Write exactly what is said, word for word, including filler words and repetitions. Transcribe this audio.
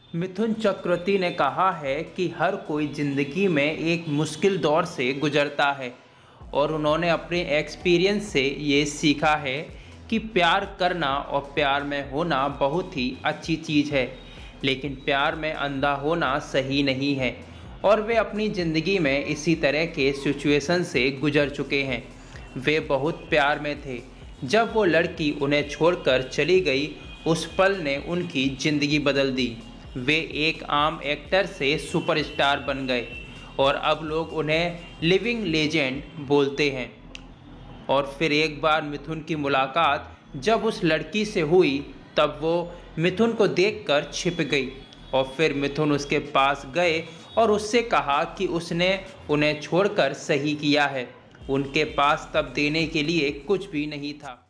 मिथुन चक्रवर्ती ने कहा है कि हर कोई ज़िंदगी में एक मुश्किल दौर से गुजरता है और उन्होंने अपने एक्सपीरियंस से ये सीखा है कि प्यार करना और प्यार में होना बहुत ही अच्छी चीज़ है, लेकिन प्यार में अंधा होना सही नहीं है। और वे अपनी ज़िंदगी में इसी तरह के सिचुएशन से गुजर चुके हैं। वे बहुत प्यार में थे। जब वो लड़की उन्हें छोड़कर चली गई, उस पल ने उनकी ज़िंदगी बदल दी। वे एक आम एक्टर से सुपरस्टार बन गए और अब लोग उन्हें लिविंग लेजेंड बोलते हैं। और फिर एक बार मिथुन की मुलाकात जब उस लड़की से हुई, तब वो मिथुन को देखकर छिप गई और फिर मिथुन उसके पास गए और उससे कहा कि उसने उन्हें छोड़कर सही किया है। उनके पास तब देने के लिए कुछ भी नहीं था।